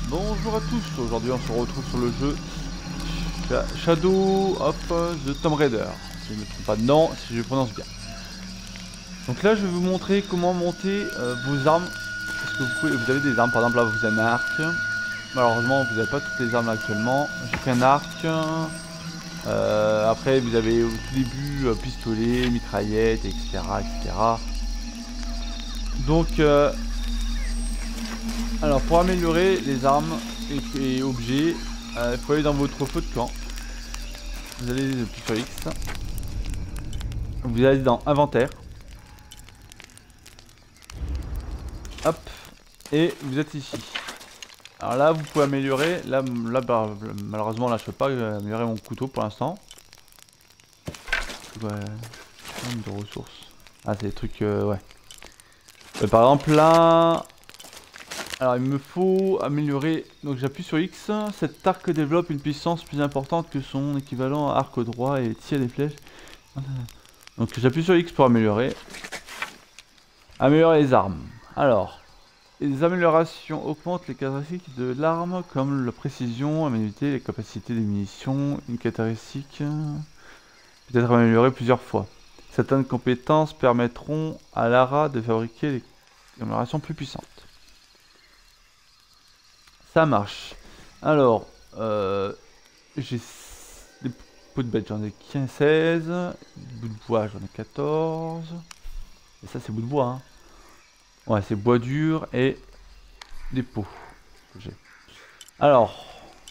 Bonjour à tous, aujourd'hui on se retrouve sur le jeu Shadow of the Tomb Raider, si je ne me trompe pas de nom, si je prononce bien. Donc là je vais vous montrer comment monter vos armes, parce que vous avez des armes, par exemple là vous avez un arc, malheureusement vous n'avez pas toutes les armes actuellement, j'ai pris un arc, après vous avez au tout début pistolet, mitraillette, etc. etc. Donc alors pour améliorer les armes et objets, il faut aller dans votre feu de camp. Vous allez depuis sur X. Vous allez dans inventaire. Hop. Et vous êtes ici. Alors là vous pouvez améliorer. Là bah, malheureusement là je peux pas améliorer mon couteau pour l'instant. Ouais. De ressources. Ah c'est des trucs ouais. Par exemple là. Alors il me faut améliorer, donc j'appuie sur X, cet arc développe une puissance plus importante que son équivalent à arc droit et tire des flèches. Donc j'appuie sur X pour améliorer. Améliorer les armes. Alors, les améliorations augmentent les caractéristiques de l'arme comme la précision, la maniabilité, les capacités des munitions. Une caractéristique peut être améliorée plusieurs fois. Certaines compétences permettront à Lara de fabriquer des améliorations plus puissantes. Ça marche. Alors, j'ai des pots de bête, j'en ai 15, 16. Des bouts de bois, j'en ai 14. Et ça, c'est bout de bois. Hein. Ouais, c'est bois dur et des pots que j'ai. Alors.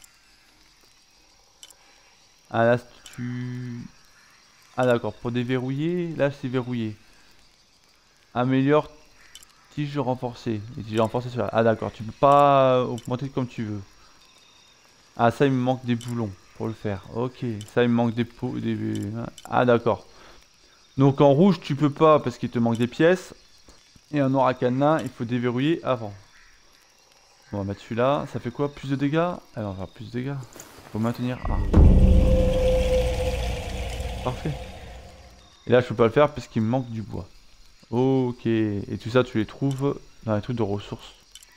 Ah là, tu. Ah d'accord, pour déverrouiller, là c'est verrouillé. Améliore tige renforcée. Et tige renforcée sur là. Ah d'accord, tu peux pas augmenter comme tu veux. Ah ça il me manque des boulons pour le faire. Ok, ça il me manque des pots. Ah d'accord. Donc en rouge tu peux pas parce qu'il te manque des pièces. Et en noir à cadenas il faut déverrouiller avant. Bon, on va mettre celui-là. Ça fait quoi? Plus de dégâts? Ah on va faire plus de dégâts. Faut maintenir. Ah. Parfait. Et là je peux pas le faire parce qu'il me manque du bois. Ok. Et tout ça tu les trouves dans les trucs de ressources.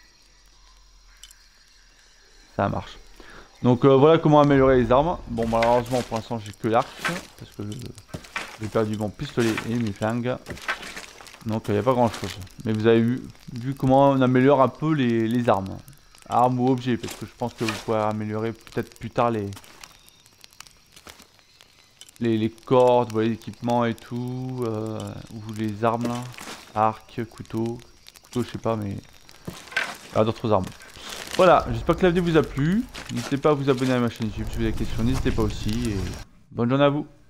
Ça marche. Donc voilà comment améliorer les armes. Bon malheureusement pour l'instant j'ai que l'arc. Parce que j'ai perdu mon pistolet et mes flingues. Donc il n'y a pas grand chose. Mais vous avez vu comment on améliore un peu les armes. Armes ou objets. Parce que je pense que vous pourrez améliorer peut-être plus tard les cordes, voilà, l'équipement et tout. Ou les armes là. Arc, couteau. Couteau je sais pas mais... Ah, d'autres armes. Voilà, j'espère que la vidéo vous a plu. N'hésitez pas à vous abonner à ma chaîne YouTube si vous avez des questions, n'hésitez pas aussi. Et bonne journée à vous.